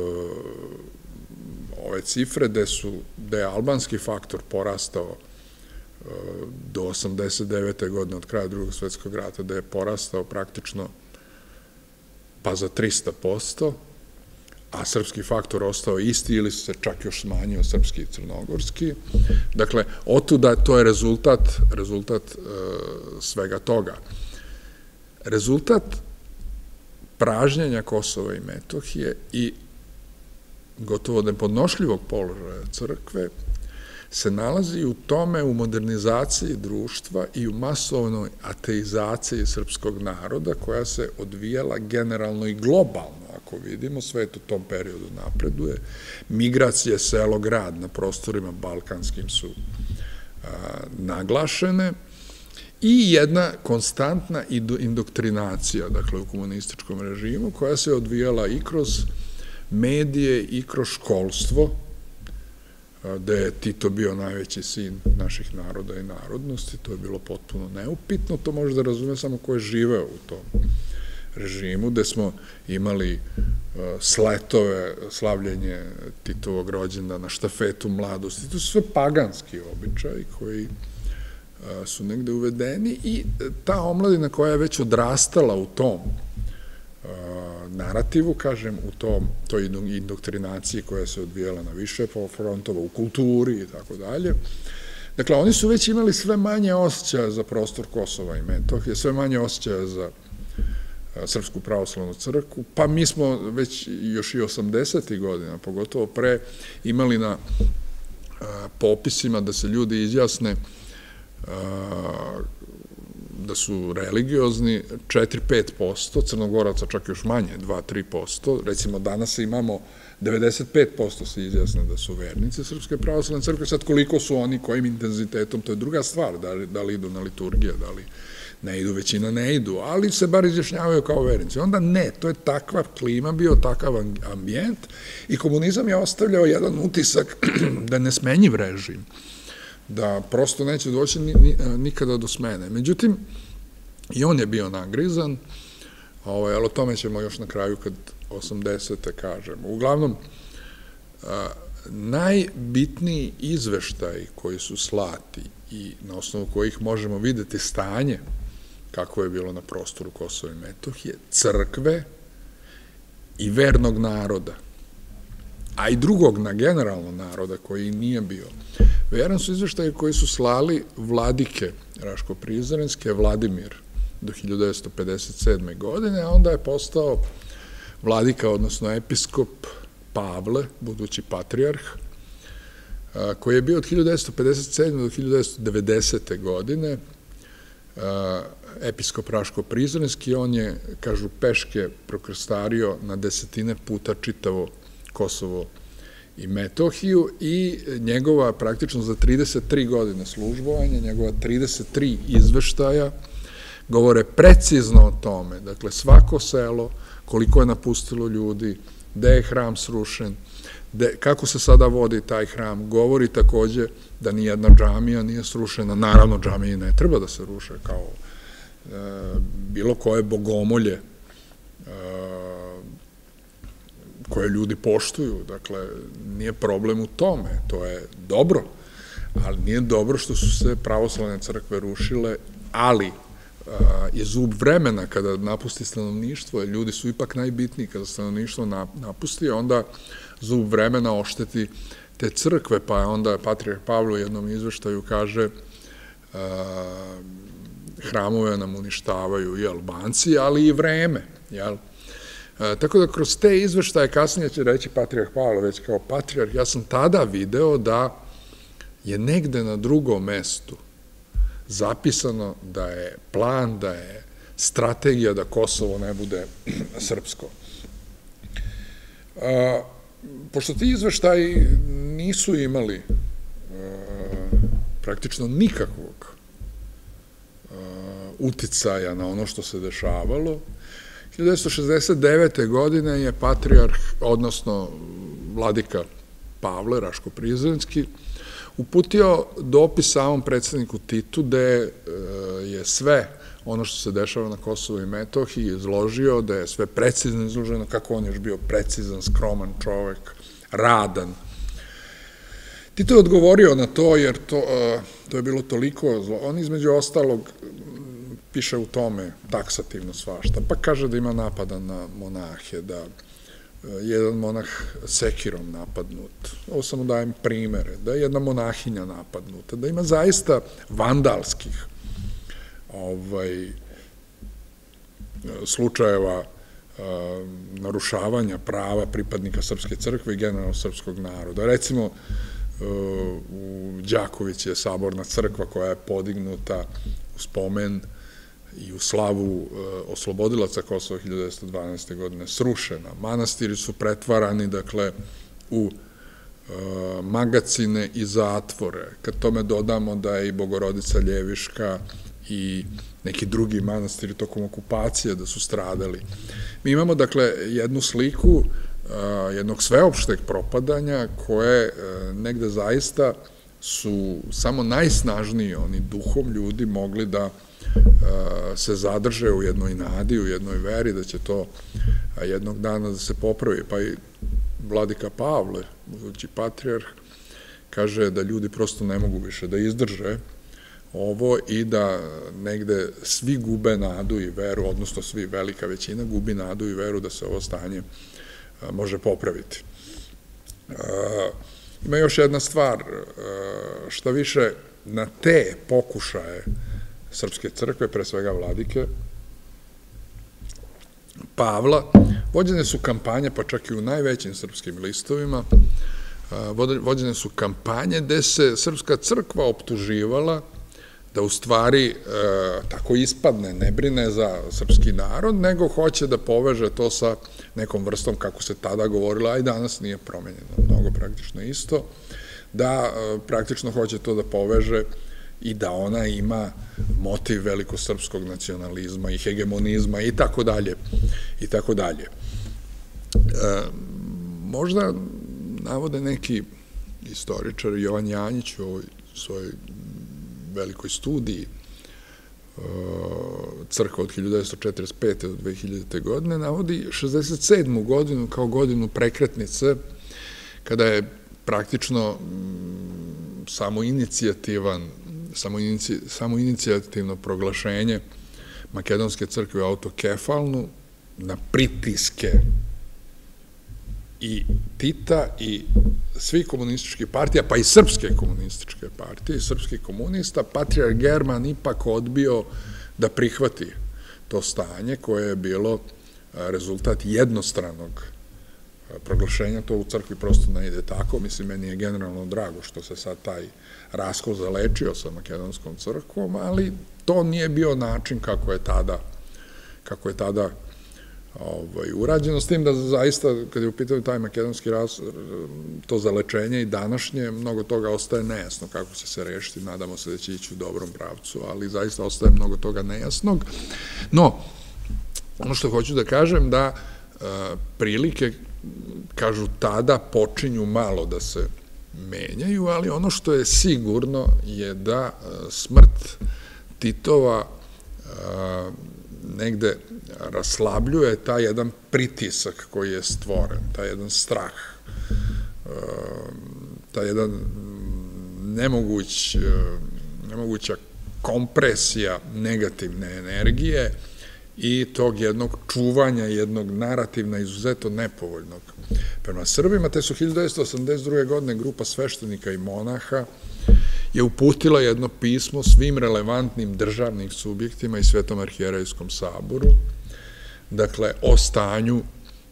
ove cifre gde je albanski faktor porastao do 89. godine, od kraja Drugog svetskog rata, da je porastao praktično pa za 300%, a srpski faktor ostao isti ili se čak još smanjio srpski i crnogorski. Dakle, otuda to je rezultat svega toga. Rezultat pražnjenja Kosova i Metohije i gotovo nepodnošljivog položaja crkve se nalazi u tome, u modernizaciji društva i u masovnoj ateizaciji srpskog naroda koja se odvijala generalno i globalno, ako vidimo, svet u tom periodu napreduje. Migracije selo-grad na prostorima balkanskim su naglašene i jedna konstantna indoktrinacija, dakle, u komunističkom režimu, koja se odvijala i kroz medije i kroz školstvo, da je Tito bio najveći sin naših naroda i narodnosti, to je bilo potpuno neupitno, to može da razume samo ko je živeo u tom režimu, gde smo imali sletove, slavljenje Titovog rođendana, štafetu mladosti, to su sve paganski običaji koji su negde uvedeni i ta omladina koja je već odrastala u tom narativu, kažem, u toj indoktrinaciji koja se odvijala na više frontova, u kulturi i tako dalje. Dakle, oni su već imali sve manje osjećaja za prostor Kosova i Metohije, sve manje osjećaja za Srpsku pravoslavnu crkvu, pa mi smo već još i 80. godina, pogotovo pre, imali na popisima da se ljudi izjasne da su religiozni 4-5%, Crnogoraca čak još manje, 2-3%, recimo danas imamo 95% se izjasne da su vernici Srpske pravoslavne crkve, sad koliko su oni, kojim intenzitetom, to je druga stvar, da li idu na liturgije, da li ne idu, većina ne idu, ali se bar izjašnjavaju kao vernici. Onda ne, to je takva klima, bio takav ambijent i komunizam je ostavljao jedan utisak da je nesmenjiv režim, da prosto neće doći nikada do smene. Međutim, i on je bio nagrizan, ali o tome ćemo još na kraju kad 80. kažemo. Uglavnom, najbitniji izveštaj koji su slati i na osnovu kojih možemo videti stanje kako je bilo na prostoru Kosova i Metohije, crkve i vernog naroda, a i drugog generalno naroda koji nije bio veran, su izveštaje koji su slali vladike Raško-Prizrenske, Vladimir do 1957. godine, a onda je postao vladika, odnosno episkop Pavle, budući patrijarh, koji je bio od 1957. do 1990. godine episkop Raško-Prizrenski. On je, kažu, peške prokrstario na desetine puta čitavo Kosovo i Metohiju i njegova praktično za 33 godine službovanja, njegova 33 izveštaja govore precizno o tome, dakle svako selo, koliko je napustilo ljudi, gde je hram srušen, kako se sada vodi taj hram, govori takođe da nijedna džamija nije srušena, naravno džamije ne treba da se ruše kao bilo koje bogomolje koje ljudi poštuju, dakle, nije problem u tome, to je dobro, ali nije dobro što su se pravoslavne crkve rušile, ali je zub vremena kada napusti stanovništvo, ljudi su ipak najbitniji kada stanovništvo napusti, onda zub vremena ošteti te crkve, pa onda Patrijarh Pavle u jednom izveštaju kaže hramove nam uništavaju i Albanci, ali i vreme, jel? Tako da kroz te izveštaje, kasnije će reći Patrijarh Pavle, već kao patrijarh, ja sam tada video da je negde na drugom mestu zapisano da je plan, da je strategija da Kosovo ne bude srpsko. Pošto ti izveštaji nisu imali praktično nikakvog uticaja na ono što se dešavalo, 1969. godine je patrijarh, odnosno vladika Pavle Raško-Prizrenski, uputio dopis samom predsedniku Titu, gde je sve ono što se dešava na Kosovu i Metohiji izložio, da je sve precizno izloženo, kako on je još bio precizan, skroman čovek, radan. Tito je odgovorio na to, jer to je bilo toliko zlo. On između ostalog piše u tome taksativno svašta, pa kaže da ima napada na monahe, da jedan monah sekirom napadnut, ovo samo dajem primere, da je jedna monahinja napadnuta, da ima zaista vandalskih slučajeva narušavanja prava pripadnika Srpske crkve i generalno srpskog naroda. Recimo, u Đakovici je saborna crkva koja je podignuta u spomen i u slavu oslobodilaca Kosova 1912. godine srušena. Manastiri su pretvarani, dakle, u magacine i zatvore. Kad tome dodamo da je i Bogorodica Ljeviška i neki drugi manastiri tokom okupacije da su stradali. Mi imamo, dakle, jednu sliku jednog sveopšteg propadanja koje negde zaista su samo najsnažniji oni duhom ljudi mogli da se zadrže u jednoj nadi, u jednoj veri da će to jednog dana da se popravi. Pa i vladika Pavle, budući patrijarh, kaže da ljudi prosto ne mogu više da izdrže ovo i da negde svi gube nadu i veru, odnosno svi, velika većina gubi nadu i veru da se ovo stanje može popraviti. Ima još jedna stvar, šta više na te pokušaje Srpske crkve, pre svega vladike Pavla, vođene su kampanje, pa čak i u najvećim srpskim listovima, vođene su kampanje gde se Srpska crkva optuživala da u stvari tako ispadne, ne brine za srpski narod, nego hoće da poveže to sa nekom vrstom, kako se tada govorilo, a i danas nije promenjeno, mnogo praktično isto, da praktično hoće to da poveže i da ona ima motiv velikosrpskog nacionalizma i hegemonizma i tako dalje, i tako dalje. Možda navode neki istoričar, Jovan Janjić u ovoj svojoj velikoj studiji crkva od 1945. do 2000. godine, navodi 67. godinu kao godinu prekretnice, kada je praktično samoinicijativno proglašenje Makedonske crkve autokefalnu na pritiske i Tita i svih komunističkih partija, pa i Srpske komunističke partije i srpskih komunista, patrijarh German ipak odbio da prihvati to stanje koje je bilo rezultat jednostranog proglašenja. To u crkvi prosto ne ide tako. Mislim, meni je generalno drago što se sad taj raskol zalečio sa Makedonskom crkvom, ali to nije bio način kako je tada urađeno, s tim da zaista, kad je u pitanju taj makedonski to zalečenje i današnje, mnogo toga ostaje nejasno kako će se rešiti, nadamo se da će ići u dobrom pravcu, ali zaista ostaje mnogo toga nejasnog. No, ono što hoću da kažem, da prilike, kažu tada, počinju malo da se menjaju, ali ono što je sigurno je da smrt Titova negde raslabljuje taj jedan pritisak koji je stvoren, taj jedan strah, taj jedan nemoguća kompresija negativne energije i tog jednog čuvanja, jednog narativna izuzetno nepovoljnog prema Srbima, te su 1982. godine grupa sveštenika i monaha je uputila jedno pismo svim relevantnim državnim subjektima i Svetom arhijerejskom saboru, dakle, o stanju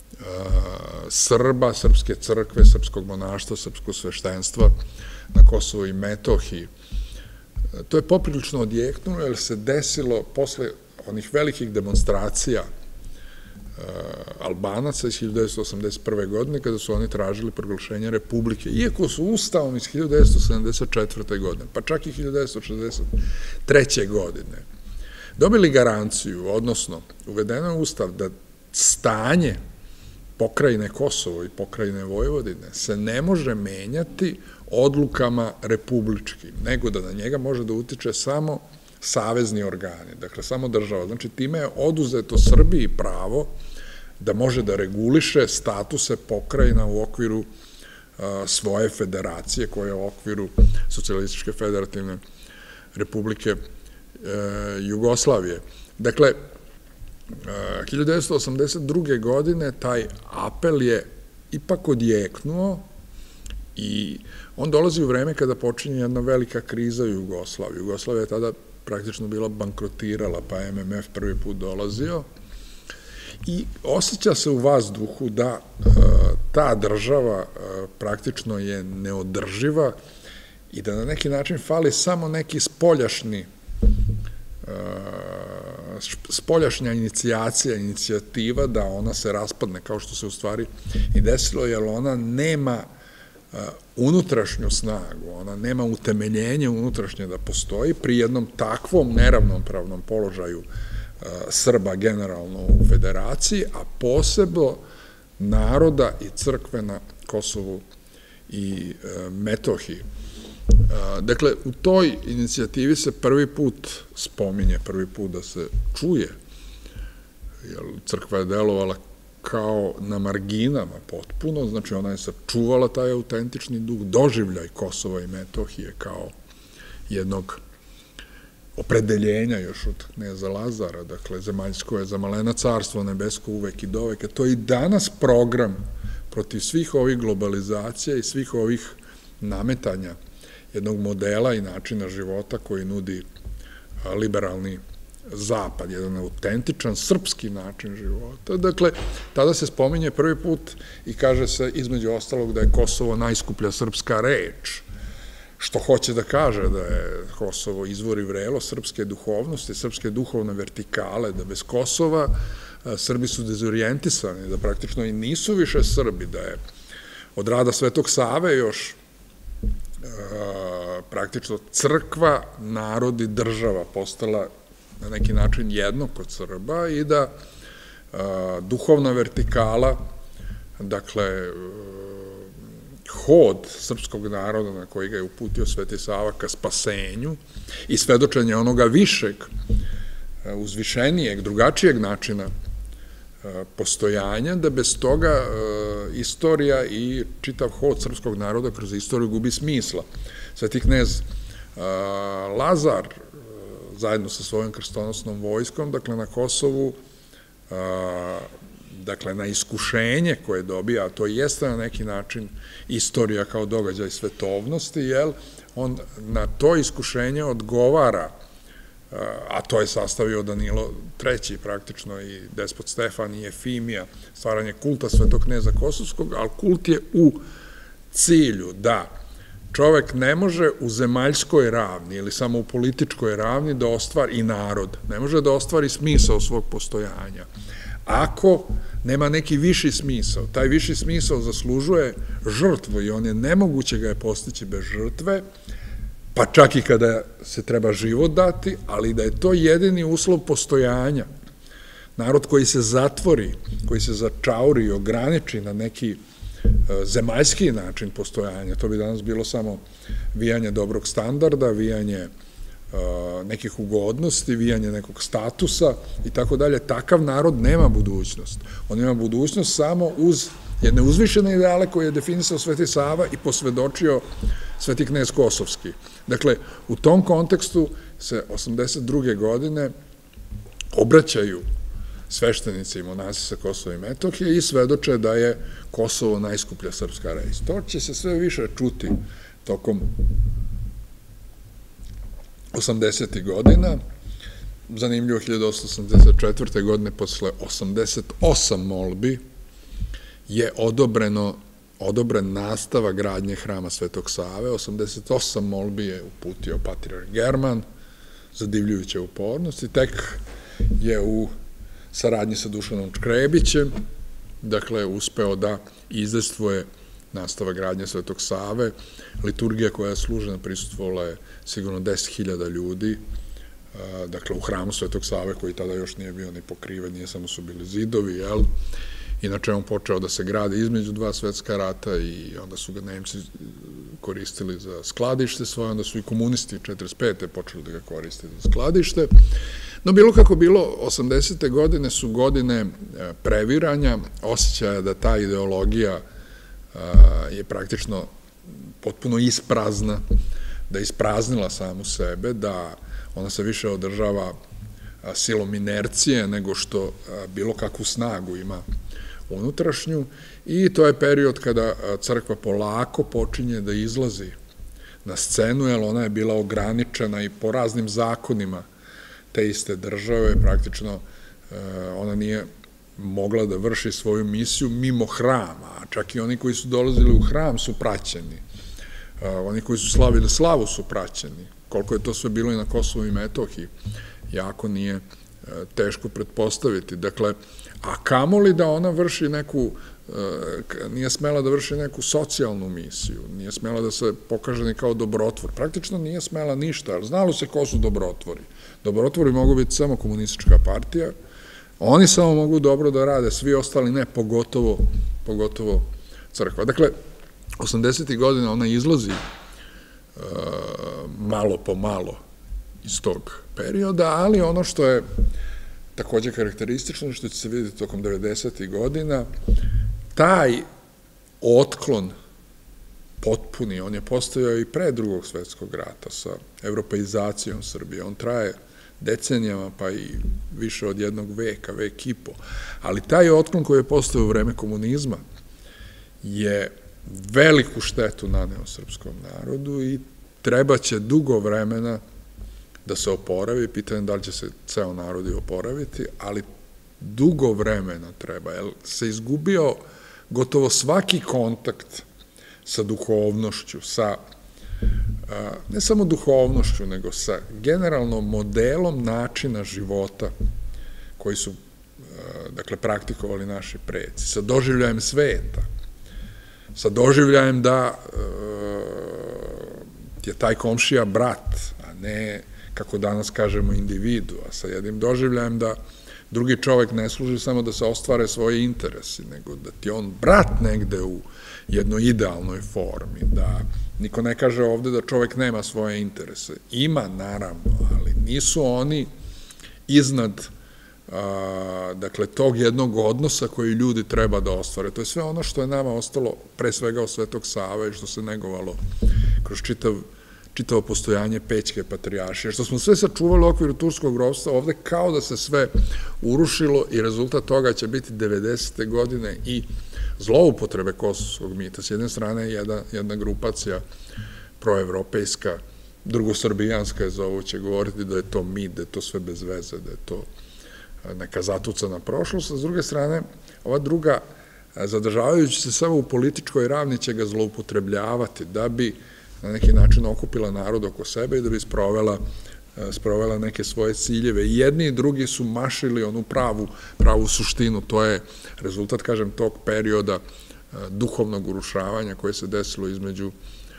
Srba, Srpske crkve, srpskog monaštva, srpskog sveštenstva na Kosovu i Metohiji. To je poprilično odjeknulo, jer se desilo posle onih velikih demonstracija Albanaca iz 1981. godine, kada su oni tražili proglašenje Republike, iako su Ustavom iz 1974. godine, pa čak i 1963. godine, dobili garanciju, odnosno uvedeno je Ustav da stanje pokrajine Kosovo i pokrajine Vojvodine se ne može menjati odlukama republičkim, nego da na njega može da utiče samo savezni organi, dakle samo država. Znači, time je oduzeto Srbiji pravo da može da reguliše statuse pokrajina u okviru svoje federacije, koja je u okviru Socijalističke federativne Republike Jugoslavije. Dakle, 1982. godine taj apel je ipak odjeknuo i on dolazi u vreme kada počinje jedna velika kriza u Jugoslaviji. Jugoslavija je tada praktično bila bankrotirala, pa je MMF prvi put dolazio i osjeća se u vazduhu da ta država praktično je neodrživa i da na neki način fali samo neki spoljašnja inicijativa da ona se raspadne, kao što se u stvari i desilo, jer ona nema unutrašnju snagu, ona nema utemeljenje unutrašnje da postoji pri jednom takvom neravnopravnom položaju Srba generalno u federaciji, a posebno naroda i crkve na Kosovu i Metohiji. Dakle, u toj inicijativi se prvi put spominje, prvi put da se čuje, jer crkva je delovala kao na marginama potpuno, znači ona je sačuvala taj autentični duh, doživljaj Kosova i Metohije kao jednog opredeljenja još od kneza Lazara, dakle, zemaljsko je za malena carstvo, nebesko uvek i dovek. To je i danas program protiv svih ovih globalizacija i svih ovih nametanja jednog modela i načina života koji nudi liberalni zapad, jedan autentičan srpski način života. Dakle, tada se spominje prvi put i kaže se između ostalog da je Kosovo najskuplja srpska reč, što hoće da kaže da je Kosovo izvor i vrelo srpske duhovnosti, srpske duhovne vertikale, da bez Kosova Srbi su dezorijentisani, da praktično i nisu više Srbi, da je od rada Svetog Save još praktično crkva, narod i država postala na neki način jedno kod Srba i da duhovna vertikala, dakle, hod srpskog naroda na koji ga je uputio Sveti Sava ka spasenju i svedočenje onoga višeg, uzvišenijeg, drugačijeg načina postojanja, da bez toga istorija i čitav hod srpskog naroda kroz istoriju gubi smisla. Sveti knez Lazar, zajedno sa svojom krstonosnom vojskom, dakle, na Kosovu, dakle, na iskušenje koje dobija, a to jeste na neki način istorija kao događaj svetovnosti, jer on na to iskušenje odgovara, a to je sastavio Danilo III praktično i despot Stefan i Jefimija, stvaranje kulta svetog kneza Kosovskog, ali kult je u cilju da čovek ne može u zemaljskoj ravni ili samo u političkoj ravni da ostvari, i narod, ne može da ostvari smisao svog postojanja. Ako nema neki viši smisao, taj viši smisao zaslužuje žrtvu i on je nemoguće ga je postići bez žrtve, pa čak i kada se treba život dati, ali da je to jedini uslov postojanja. Narod koji se zatvori, koji se začauri i ograniči na neki zemaljski način postojanja, to bi danas bilo samo vijanje dobrog standarda, vijanje nekih ugodnosti, vijanje nekog statusa i tako dalje, takav narod nema budućnost. On ima budućnost samo uz jedne uzvišene ideale koje je definisao Sveti Sava i posvedočio Sveti knez Kosovski. Dakle, u tom kontekstu se 82. godine obraćaju sveštenici i monasi sa Kosova i Metohije i svedoče da je Kosovo najskuplja srpska reč. To će se sve više čuti tokom 80. godina. Zanimljivo, 1884. godine, posle 88 molbi, je odobren nastava gradnje hrama Svetog Save. 88 molbi je uputio patrijarh German, zadivljujuća upornost, i tek je u saradnji sa Dušanom Škrebićem, dakle, uspeo da izdejstvuje nastava gradnje Svetog Save. Liturgija koja je služena prisustvovala je sigurno 10.000 ljudi, dakle, u hramu Svetog Save, koji tada još nije bio ni pokriven, nije samo su bili zidovi, jel? inače on počeo da se gradi između dva svetska rata i onda su ga Nemci koristili za skladište svoje, onda su i komunisti 45. počeli da ga koriste za skladište. No, bilo kako bilo, 80. godine su godine previranja, osjećaja da ta ideologija je praktično potpuno isprazna, da je ispraznila samu sebe, da ona se više održava silom inercije nego što bilo kakvu snagu ima unutrašnju, i to je period kada crkva polako počinje da izlazi na scenu, jer ona je bila ograničena i po raznim zakonima te iste države, praktično ona nije mogla da vrši svoju misiju mimo hrama, a čak i oni koji su dolazili u hram su praćeni, oni koji su slavili slavu su praćeni. Koliko je to sve bilo i na Kosovu i Metohiji, jako nije teško pretpostaviti. Dakle, a kamoli da ona vrši neku, nije smela da vrši neku socijalnu misiju, nije smela da se pokaže ni kao dobrotvor, praktično nije smela ništa, ali znalo se ko su dobrotvori. Dobrotvori mogu biti samo komunistička partija, oni samo mogu dobro da rade, svi ostali ne, pogotovo crkva. Dakle, 80. godina ona izlazi malo po malo iz tog perioda, ali ono što je takođe karakteristično, što će se vidjeti tokom 90. godina, taj otklon potpuni, on je postojao i pre Drugog svetskog rata sa evropeizacijom Srbije, on traje decenijama, pa i više od jednog veka, vek i po, ali taj otklon koji je postojao u vreme komunizma je veliku štetu naneo srpskom narodu i treba će dugo vremena da se oporavi, pitanje da li će se ceo narod i oporaviti, ali dugo vremena treba, jer se izgubio gotovo svaki kontakt sa duhovnošću, sa ne samo duhovnošću, nego sa generalno modelom načina života koji su, dakle, praktikovali naši preci, sa doživljajem sveta, sa doživljajem da je taj komšija brat, a ne, kako danas kažemo, individu, a sa jednim doživljajem da drugi čovek ne služi samo da se ostvare svoje interesi, nego da ti on brat negde u jednoj idealnoj formi, da niko ne kaže ovde da čovek nema svoje interese. Ima, naravno, ali nisu oni iznad, dakle, tog jednog odnosa koji ljudi treba da ostvare. To je sve ono što je nama ostalo, pre svega od Svetog Save, i što se negovalo kroz čitavo postojanje Pećke patrijaršije, što smo sve sačuvali u okviru turskog ropstva, ovde kao da se sve urušilo i rezultat toga će biti 90. godine i zloupotrebe kosovskog mita. S jedne strane jedna grupacija proevropejska, drugosrbijanska je zovu, će govoriti da je to mit, da je to sve bez veze, da je to neka zatucana prošlost, a s druge strane ova druga, zadržavajući se samo u političkoj ravni, će ga zloupotrebljavati da bi na neki način okupila narod oko sebe i da bi sprovela neke svoje ciljeve. I jedni i drugi su mašili onu pravu suštinu. To je rezultat, kažem, tog perioda duhovnog urušavanja koje se desilo između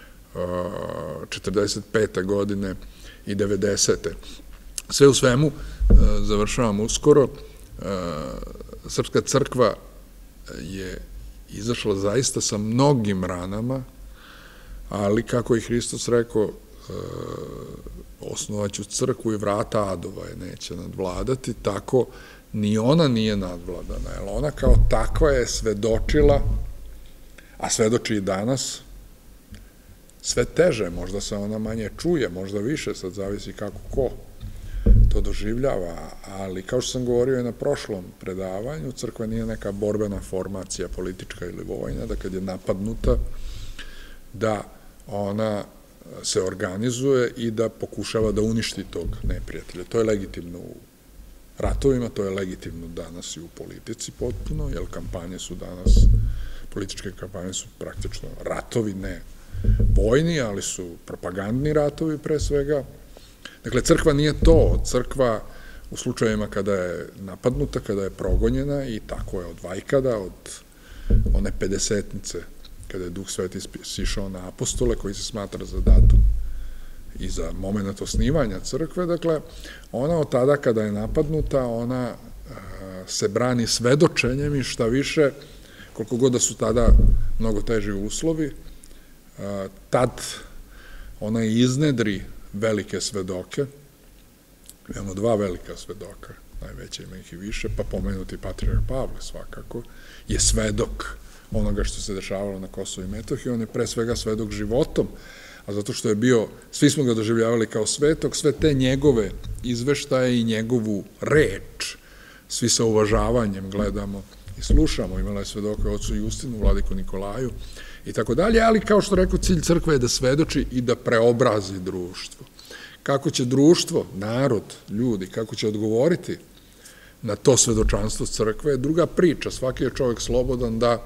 45. godine i 90. Sve u svemu, završavam uskoro, Srpska crkva je izašla zaista sa mnogim ranama, ali, kako je Hristos rekao, osnovaću crkvu i vrata adova je neće nadvladati, tako ni ona nije nadvladana, jer ona kao takva je svedočila, a svedoči i danas, sve teže, možda se ona manje čuje, možda više, sad zavisi kako ko to doživljava, ali kao što sam govorio i na prošlom predavanju, crkva nije neka borbena formacija politička ili vojna, da kad je napadnuta, da ona se organizuje i da pokušava da uništi tog neprijatelja. To je legitimno u ratovima, to je legitimno danas i u politici potpuno, jer kampanje su danas, političke kampanje su praktično ratovi, ne vojni, ali su propagandni ratovi pre svega. Dakle, crkva nije to. Crkva u slučajevima kada je napadnuta, kada je progonjena, i tako je od vajkada, od one pedesetnice, kada je Duh Sveti sišao na apostole, koji se smatra za datum i za moment osnivanja crkve. Dakle, ona od tada kada je napadnuta, ona se brani svedočenjem i šta više, koliko god da su tada mnogo teži uslovi, tad ona iznedri velike svedoke. Imamo dva velika svedoka, najveće ima ih i više, pa pomenuti patrijarh Pavle svakako, je svedok onoga što se dešavalo na Kosovu i Metohiji. On je pre svega svedok životom, a zato što je bio, svi smo ga doživljavali kao svetog, sve te njegove izveštaje i njegovu reč, svi sa uvažavanjem gledamo i slušamo. Imala je svedoka ocu Justinu, vladiku Nikolaju i tako dalje, ali kao što rekao, cilj crkve je da svedoči i da preobrazi društvo. Kako će društvo, narod, ljudi, kako će odgovoriti na to svedočanstvo crkve je druga priča. Svaki je čovjek slobodan da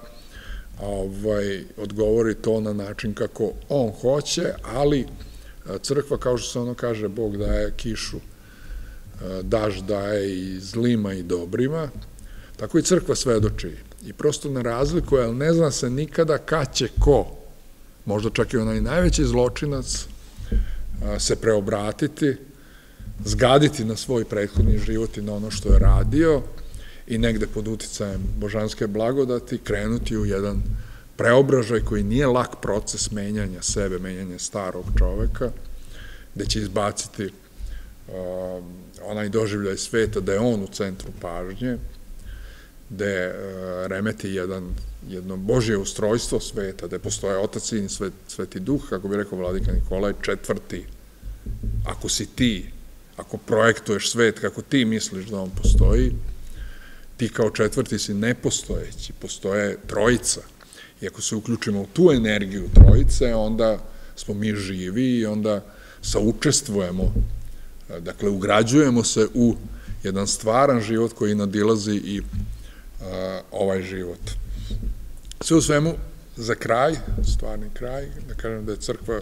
odgovori to na način kako on hoće, ali crkva, kao što se ono kaže, Bog daje kišu, dažd daje i zlima i dobrima, tako i crkva svedoči. I prosto ne razlikuje, ali ne zna se nikada kad će ko, možda čak i onaj najveći zločinac, se preobratiti, zgaditi na svoj prethodni život i na ono što je radio i negde pod uticajem božanske blagodati krenuti u jedan preobražaj koji nije lak proces menjanja sebe, menjanja starog čoveka, gde će izbaciti onaj doživljaj sveta da je on u centru pažnje, gde remeti jedno Božje ustrojstvo sveta, gde postoje Otac, Sin i Sveti Duh, kako bi rekao vladika Nikolaj, četvrti. Ako si ti, ako projektuješ svet kako ti misliš da on postoji, ti kao četvrti si nepostojeći, postoje trojica. I ako se uključimo u tu energiju trojice, onda smo mi živi i onda saučestvujemo, dakle, ugrađujemo se u jedan stvaran život koji nadilazi i ovaj život. Sve u svemu, za kraj, stvarni kraj, da kažem da je crkva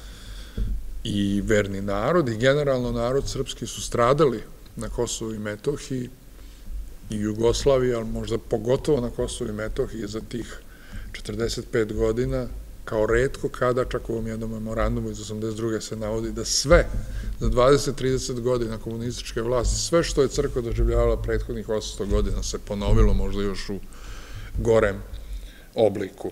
i verni narod i generalno narod srpski su stradali na Kosovu i Metohiji i Jugoslaviji, ali možda pogotovo na Kosovu i Metohiji za tih 45 godina, kao retko kada, čak u ovom jednom memorandumu iz 82. se navodi da sve za 20-30 godina komunističke vlasti, sve što je crkva doživljavala prethodnih 800 godina se ponovilo, možda još u gorem obliku.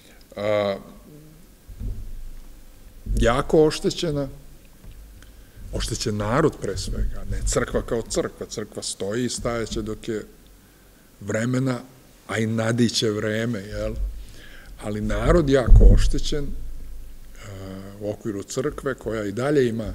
Jako oštećena, oštećen narod pre svega, ne crkva kao crkva, crkva stoji i stajeće dok je vremena, a i nadiće vreme, jel? Ali narod jako oštećen u okviru crkve, koja i dalje ima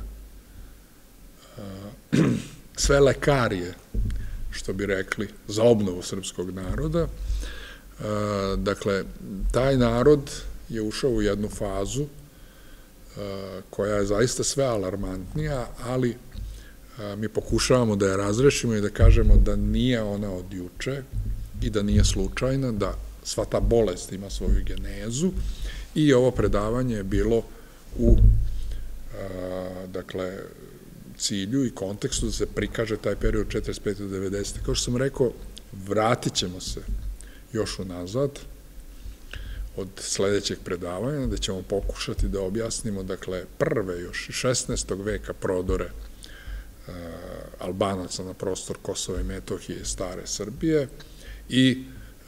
sve lekarije, što bi rekli, za obnovu srpskog naroda. Dakle, taj narod je ušao u jednu fazu koja je zaista sve alarmantnija, ali mi pokušavamo da je razrešimo i da kažemo da nije ona od juče i da nije slučajna, da sva ta bolest ima svoju genezu i ovo predavanje je bilo u dakle, cilju i kontekstu da se prikaže taj period 45. do 90. Kao što sam rekao, vratit ćemo se još unazad od sledećeg predavanja, da ćemo pokušati da objasnimo, dakle, prve još i 16. veka prodore Albanaca na prostor Kosova i Metohije i stare Srbije i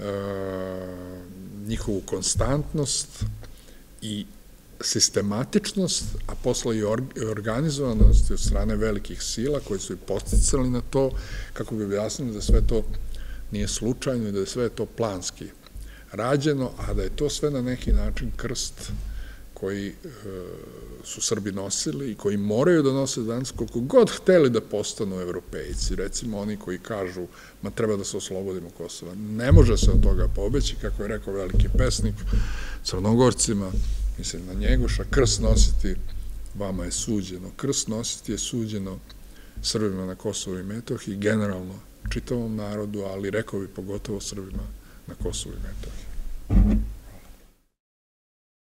njihovu konstantnost i sistematičnost, a posle i organizovanost od strane velikih sila koji su i podsticali na to, kako bi objasnili da sve to nije slučajno i da je sve to planski rađeno, a da je to sve na neki način krst koji su Srbi nosili i koji moraju da nose danas koliko god hteli da postanu evropejci, recimo oni koji kažu ma treba da se oslobodimo Kosova. Ne može se od toga pobeći, kako je rekao veliki pesnik, Crnogorcima, mislim na Njegoša, krst nositi vama je suđeno, krst nositi je suđeno Srbima na Kosovu i Metohiji, generalno čitavom narodu, ali rekao bi pogotovo Srbima na Kosovu i Metohiji.